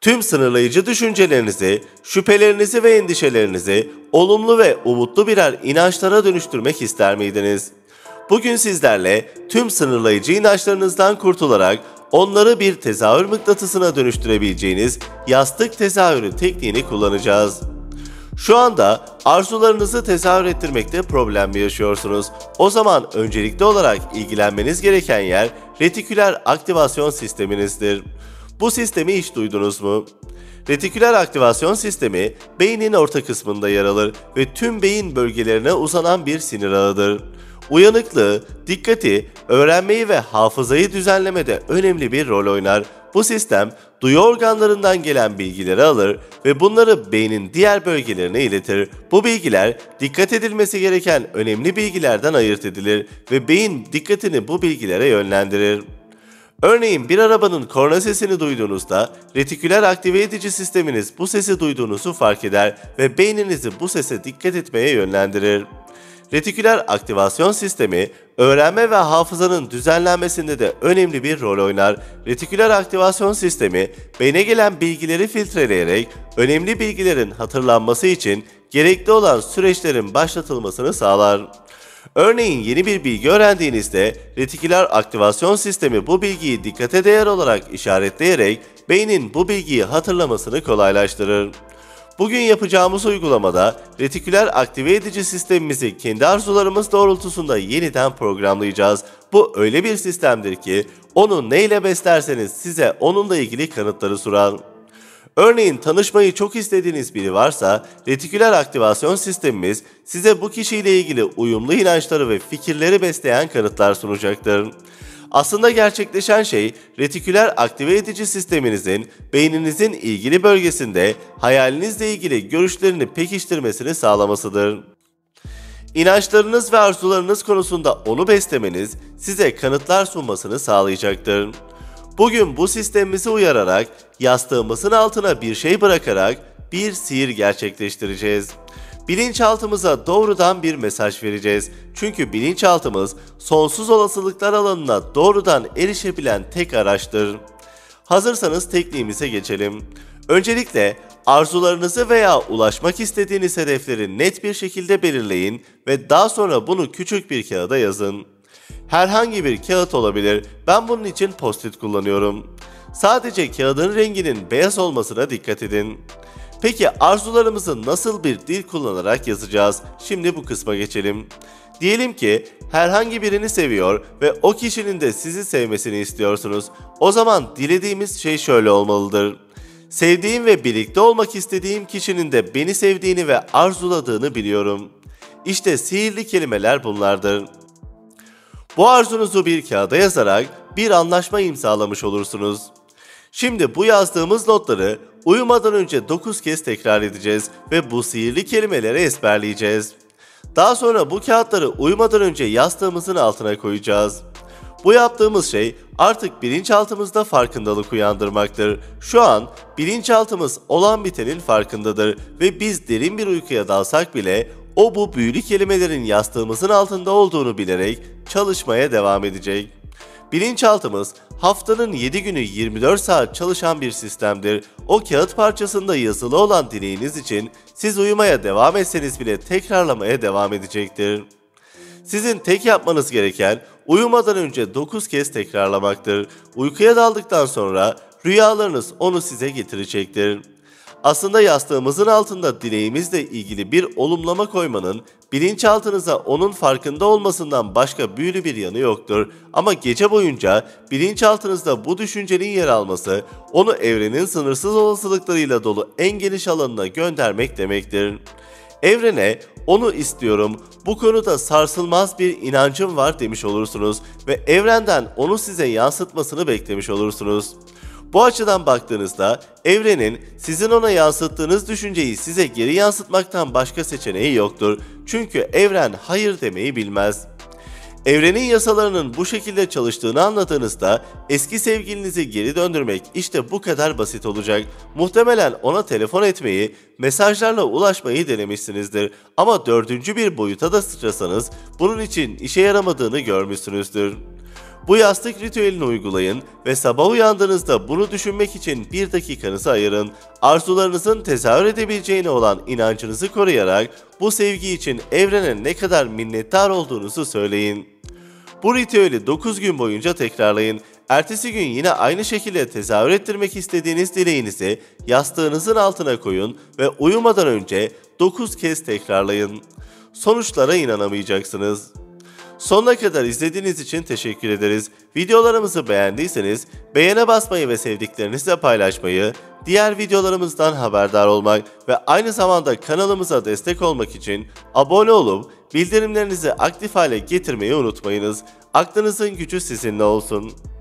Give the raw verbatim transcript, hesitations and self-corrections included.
Tüm sınırlayıcı düşüncelerinizi, şüphelerinizi ve endişelerinizi olumlu ve umutlu birer inançlara dönüştürmek ister miydiniz? Bugün sizlerle tüm sınırlayıcı inançlarınızdan kurtularak onları bir tezahür mıknatısına dönüştürebileceğiniz yastık tezahürü tekniğini kullanacağız. Şu anda arzularınızı tezahür ettirmekte problem mi yaşıyorsunuz? O zaman öncelikli olarak ilgilenmeniz gereken yer retiküler aktivasyon sisteminizdir. Bu sistemi hiç duydunuz mu? Retiküler aktivasyon sistemi beynin orta kısmında yer alır ve tüm beyin bölgelerine uzanan bir sinir ağıdır. Uyanıklığı, dikkati, öğrenmeyi ve hafızayı düzenlemede önemli bir rol oynar. Bu sistem duyu organlarından gelen bilgileri alır ve bunları beynin diğer bölgelerine iletir. Bu bilgiler dikkat edilmesi gereken önemli bilgilerden ayırt edilir ve beyin dikkatini bu bilgilere yönlendirir. Örneğin bir arabanın korna sesini duyduğunuzda retiküler aktive edici sisteminiz bu sesi duyduğunuzu fark eder ve beyninizi bu sese dikkat etmeye yönlendirir. Retiküler aktivasyon sistemi, öğrenme ve hafızanın düzenlenmesinde de önemli bir rol oynar. Retiküler aktivasyon sistemi, beyne gelen bilgileri filtreleyerek önemli bilgilerin hatırlanması için gerekli olan süreçlerin başlatılmasını sağlar. Örneğin yeni bir bilgi öğrendiğinizde retiküler aktivasyon sistemi bu bilgiyi dikkate değer olarak işaretleyerek beynin bu bilgiyi hatırlamasını kolaylaştırır. Bugün yapacağımız uygulamada retiküler aktive edici sistemimizi kendi arzularımız doğrultusunda yeniden programlayacağız. Bu öyle bir sistemdir ki onu neyle beslerseniz size onunla ilgili kanıtları sunar. Örneğin tanışmayı çok istediğiniz biri varsa retiküler aktivasyon sistemimiz size bu kişiyle ilgili uyumlu inançları ve fikirleri besleyen kanıtlar sunacaktır. Aslında gerçekleşen şey retiküler aktive edici sisteminizin beyninizin ilgili bölgesinde hayalinizle ilgili görüşlerini pekiştirmesini sağlamasıdır. İnançlarınız ve arzularınız konusunda onu beslemeniz size kanıtlar sunmasını sağlayacaktır. Bugün bu sistemimizi uyararak yastığımızın altına bir şey bırakarak bir sihir gerçekleştireceğiz. Bilinçaltımıza doğrudan bir mesaj vereceğiz. Çünkü bilinçaltımız sonsuz olasılıklar alanına doğrudan erişebilen tek araçtır. Hazırsanız tekniğimize geçelim. Öncelikle arzularınızı veya ulaşmak istediğiniz hedefleri net bir şekilde belirleyin ve daha sonra bunu küçük bir kağıda yazın. Herhangi bir kağıt olabilir. Ben bunun için post-it kullanıyorum. Sadece kağıdın renginin beyaz olmasına dikkat edin. Peki arzularımızı nasıl bir dil kullanarak yazacağız? Şimdi bu kısma geçelim. Diyelim ki herhangi birini seviyor ve o kişinin de sizi sevmesini istiyorsunuz. O zaman dilediğimiz şey şöyle olmalıdır. Sevdiğim ve birlikte olmak istediğim kişinin de beni sevdiğini ve arzuladığını biliyorum. İşte sihirli kelimeler bunlardır. Bu arzunuzu bir kağıda yazarak bir anlaşma imzalamış olursunuz. Şimdi bu yazdığımız notları uyumadan önce dokuz kez tekrar edeceğiz ve bu sihirli kelimeleri ezberleyeceğiz. Daha sonra bu kağıtları uyumadan önce yastığımızın altına koyacağız. Bu yaptığımız şey artık bilinçaltımızda farkındalık uyandırmaktır. Şu an bilinçaltımız olan bitenin farkındadır ve biz derin bir uykuya dalsak bile o bu büyülü kelimelerin yastığımızın altında olduğunu bilerek çalışmaya devam edecek. Bilinçaltımız haftanın yedi günü yirmi dört saat çalışan bir sistemdir. O kağıt parçasında yazılı olan dileğiniz için siz uyumaya devam etseniz bile tekrarlamaya devam edecektir. Sizin tek yapmanız gereken uyumadan önce dokuz kez tekrarlamaktır. Uykuya daldıktan sonra rüyalarınız onu size getirecektir. Aslında yastığımızın altında dileğimizle ilgili bir olumlama koymanın bilinçaltınıza onun farkında olmasından başka büyülü bir yanı yoktur. Ama gece boyunca bilinçaltınızda bu düşüncenin yer alması onu evrenin sınırsız olasılıklarıyla dolu en geniş alanına göndermek demektir. Evrene onu istiyorum, bu konuda sarsılmaz bir inancım var demiş olursunuz ve evrenden onu size yansıtmasını beklemiş olursunuz. Bu açıdan baktığınızda evrenin sizin ona yansıttığınız düşünceyi size geri yansıtmaktan başka seçeneği yoktur. Çünkü evren hayır demeyi bilmez. Evrenin yasalarının bu şekilde çalıştığını anladığınızda eski sevgilinizi geri döndürmek işte bu kadar basit olacak. Muhtemelen ona telefon etmeyi, mesajlarla ulaşmayı denemişsinizdir. Ama dördüncü bir boyuta da sıçrasanız bunun için işe yaramadığını görmüşsünüzdür. Bu yastık ritüelini uygulayın ve sabah uyandığınızda bunu düşünmek için bir dakikanızı ayırın. Arzularınızın tezahür edebileceğine olan inancınızı koruyarak bu sevgi için evrene ne kadar minnettar olduğunuzu söyleyin. Bu ritüeli dokuz gün boyunca tekrarlayın. Ertesi gün yine aynı şekilde tezahür ettirmek istediğiniz dileğinizi yastığınızın altına koyun ve uyumadan önce dokuz kez tekrarlayın. Sonuçlara inanamayacaksınız. Sonuna kadar izlediğiniz için teşekkür ederiz. Videolarımızı beğendiyseniz beğene basmayı ve sevdiklerinizle paylaşmayı, diğer videolarımızdan haberdar olmak ve aynı zamanda kanalımıza destek olmak için abone olup bildirimlerinizi aktif hale getirmeyi unutmayınız. Aklınızın gücü sizinle olsun.